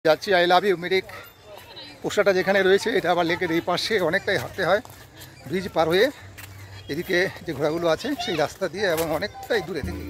যাচ্ছি I love you Mirik পোস্টারটা যেখানে রয়েছে এটা আবার লেকের এই পাশে অনেকটাই হাঁটতে হয় ব্রিজ পার হয়ে এদিকে যে ঘোড়াগুলো আছে সেই রাস্তা দিয়ে এবং অনেকটাই দূরে থেকে।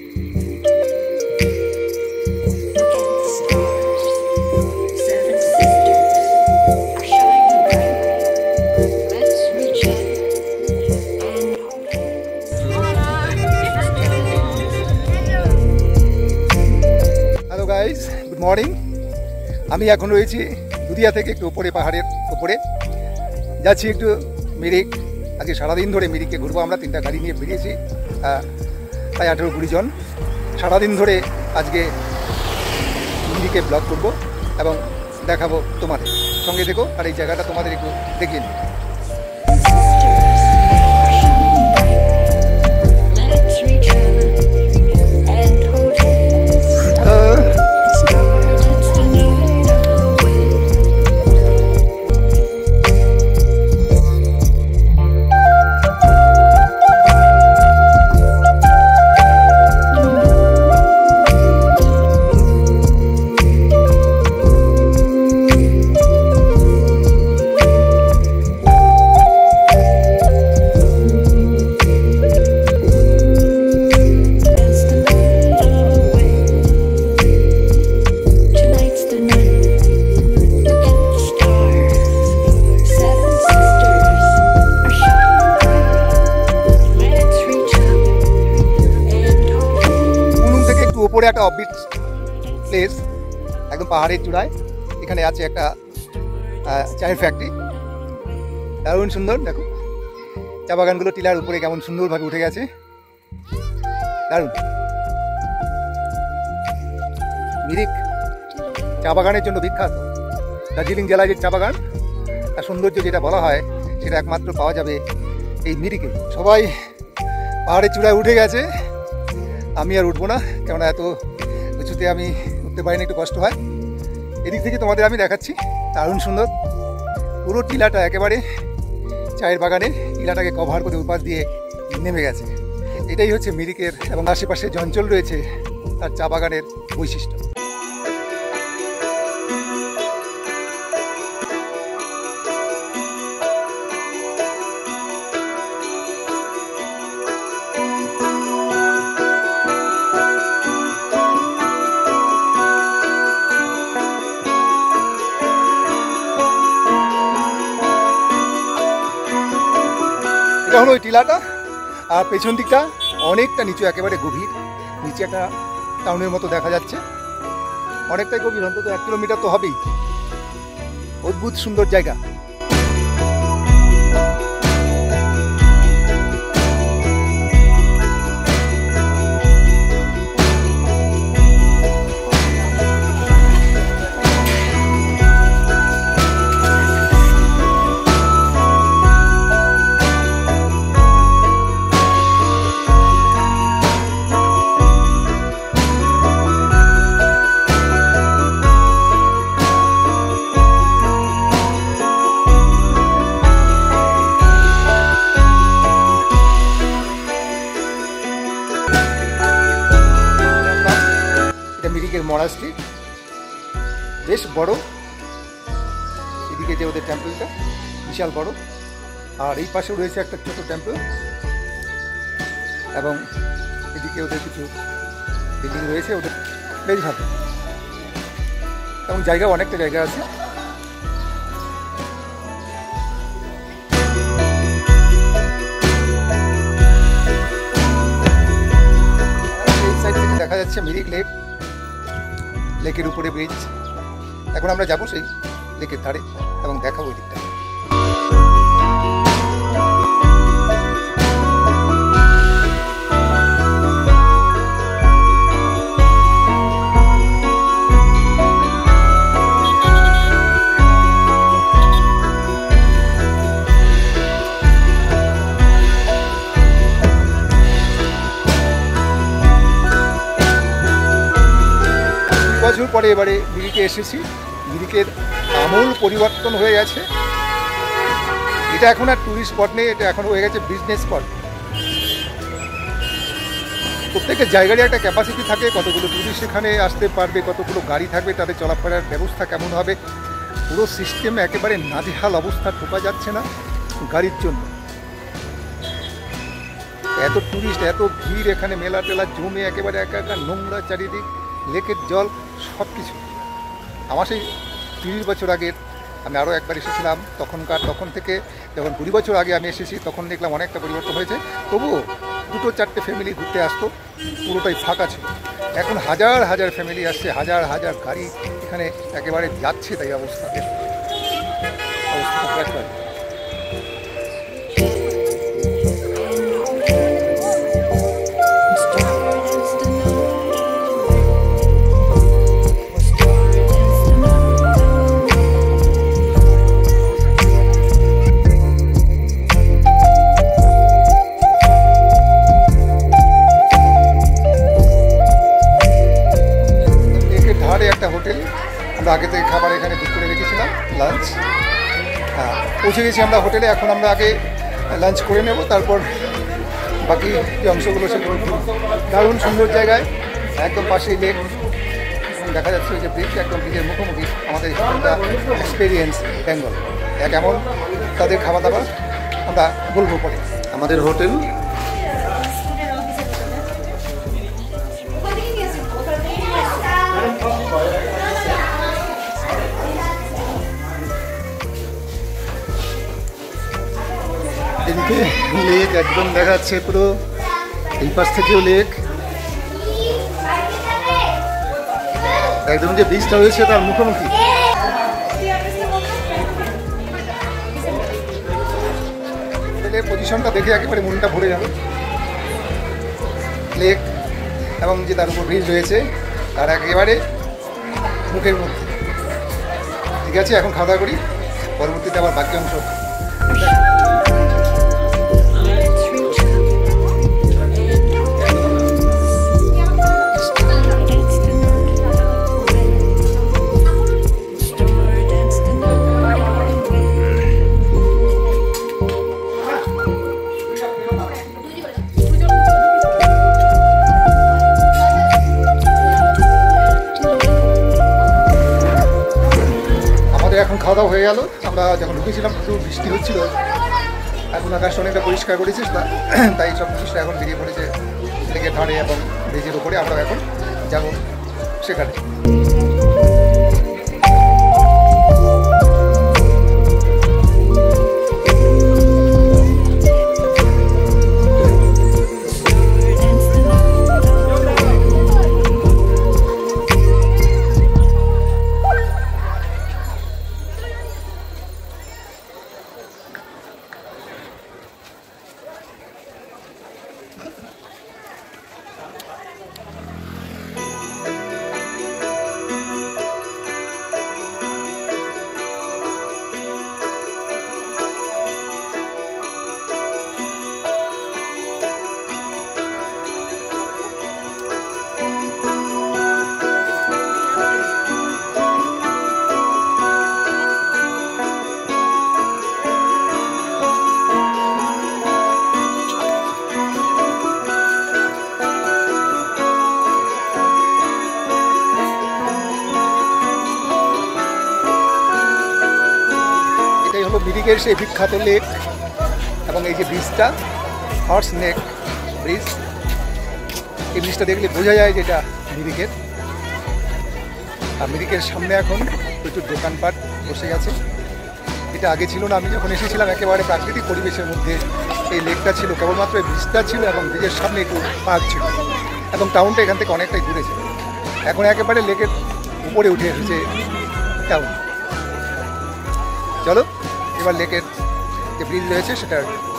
Hello guys, good morning. আমি এখন রয়েছি দুদিয়া থেকে একটু উপরে, পাহাড়ের উপরে যাচ্ছি একটু মিরিক। আজকে সারাদিন ধরে মিরিককে ঘুরবো। আমরা 3টা গাড়ি নিয়ে বেরিয়েছি, প্রায় 18-20 জন। সারাদিন ধরে আজকে মিরিকে ব্লগ করবো এবং দেখাবো তোমাদের। সঙ্গে দেখো আর এই জায়গাটা তোমাদের একটু দেখিয়ে নিই। উপরে একটা অফবিট প্লেস, একদম পাহাড়ের চূড়ায়। এখানে আছে একটা চায়ের ফ্যাক্টরি, দারুণ সুন্দর। দেখো চা বাগানগুলো টিলার উপরে কেমন সুন্দরভাবে উঠে গেছে, দারুণ। মিরিক চা বাগানের জন্য বিখ্যাত। দার্জিলিং জেলায় যে চা বাগান তার সৌন্দর্য যেটা বলা হয় সেটা একমাত্র পাওয়া যাবে এই মিরিকে। সবাই পাহাড়ের চূড়ায় উঠে গেছে, আমি আর উঠবো না, কেননা এত উঁচুতে আমি উঠতে পারিনি, একটু কষ্ট হয়। এদিক থেকে তোমাদের আমি দেখাচ্ছি, দারুণ সুন্দর। পুরো টিলাটা একেবারে চায়ের বাগানে টিলাটাকে কভার করে উপাস দিয়ে নেমে গেছে। এটাই হচ্ছে মিরিকের এবং আশেপাশে যে অঞ্চল রয়েছে তার চা বাগানের বৈশিষ্ট্য। এটা হলো ওই টিলাটা, আর পেছন দিকটা অনেকটা নিচু, একেবারে গভীর। নিচে একটা টাউনের মতো দেখা যাচ্ছে, অনেকটাই গভীর, অন্তত 1 কিলোমিটার তো হবেই। অদ্ভুত সুন্দর জায়গা। মিরিকের মনাস্ট্রি বেশ বড়, এদিকে যে ওদের টেম্পলটা বিশাল বড়, আর এই পাশেও রয়েছে একটা ছোট টেম্পল, এবং এদিকে ওদের কিছু বিল্ডিং রয়েছে। ওদের বেশ ভালো, এবং জায়গা অনেকটা জায়গা আছে। এই সাইড থেকে দেখা যাচ্ছে মিরিক লেক, লেকের উপরে ব্রিজ। এখন আমরা যাবো সেই লেকের ধারে এবং দেখাবো দিকটা। বছর পরে এবারে মিরিকে এসেছি। মিরিকের আমূল পরিবর্তন হয়ে গেছে। এটা এখন আর টুরিস্ট স্পট নেই, এটা এখন হয়ে গেছে বিজনেস স্পট। প্রত্যেকের জায়গারই একটা ক্যাপাসিটি থাকে, কতগুলো টুরিস্ট এখানে আসতে পারবে, কতগুলো গাড়ি থাকবে, তাদের চলাফেরার ব্যবস্থা কেমন হবে, পুরো সিস্টেমে একেবারে নাজেহাল অবস্থা, ঢোকা যাচ্ছে না গাড়ির জন্য। এত টুরিস্ট, এত ভিড়, এখানে মেলা টেলা জমে একেবারে একাকার, নোংরা চারিদিক, লেকের জল, সব কিছু। আমার সেই 30 বছর আগের, আমি আরও একবার এসেছিলাম, তখন থেকে যখন 20 বছর আগে আমি এসেছি তখন দেখলাম অনেকটা পরিবর্তন হয়েছে। তবুও 2-4টে ফ্যামিলি ঘুরতে আসতো, পুরোটাই ফাঁকা ছিল। এখন হাজার হাজার ফ্যামিলি আসছে, হাজার হাজার গাড়ি এখানে একেবারে যাচ্ছে, তাই অবস্থা প্রকাশ পায়। একটা হোটেল, আমরা আগে থেকে খাবার এখানে বুক করে রেখেছিলাম, লাঞ্চ। হ্যাঁ, পৌঁছে গেছি আমরা হোটেলে। এখন আমরা আগে লাঞ্চ করে নেব, তারপর বাকি যে অংশগুলো সেগুলো। দারুণ সুন্দর জায়গায়, একদম পাশেই লেক, দেখা যাচ্ছে যে ব্রিজ, একদম ব্রিজের মুখোমুখি আমাদের এক্সপিরিয়েন্স বেঙ্গল। কেমন তাদের খাওয়া দাওয়া আমরা বলবো পরে। আমাদের হোটেল এদিকে লেক একদম দেখা যাচ্ছে, পুরো এই পাশ থেকেও লেক, একদম যে ব্রিজটা হয়েছে তার মুখোমুখি। পজিশনটা দেখে একেবারে মনটা ভরে যাবে। লেক এবং যে তার উপর ব্রিজ রয়েছে তার একেবারে মুখের মধ্যে। ঠিক আছে, এখন খাওয়া দাওয়া করি, পরবর্তীতে আবার বাকি অংশ। এখন খাওয়া দাওয়া হয়ে গেল। আমরা যখন ঢুকেছিলাম প্রচুর বৃষ্টি হচ্ছিল, এখন আকাশটা অনেকটা পরিষ্কার করেছিস, তাই সব জিনিসটা এখন বেরিয়ে পড়েছে লেকের ধারে এবং ব্রিজের উপরে। আমরা এখন যাব সেখানে। মিরিকের সেই বিখ্যাত লেক এবং এই যে ব্রিজটা, হর্স নেক ব্রিজ, এই ব্রিজটা দেখলে বোঝা যায় যে এটা মিরিকের। আর মিরিকের সামনে এখন প্রচুর দোকানপাট বসে গেছে, এটা আগে ছিল না। আমি যখন এসেছিলাম একেবারে প্রাকৃতিক পরিবেশের মধ্যে এই লেকটা ছিল, কেবলমাত্র এই ব্রিজটা ছিল এবং ব্রিজের সামনে একটু পার্ক ছিল এবং টাউনটা এখান থেকে অনেকটাই দূরে ছিল। এখন একেবারে লেকের উপরে উঠে এসেছে টাউন। চলো এবার লেকের যে ব্রিজ রয়েছে সেটা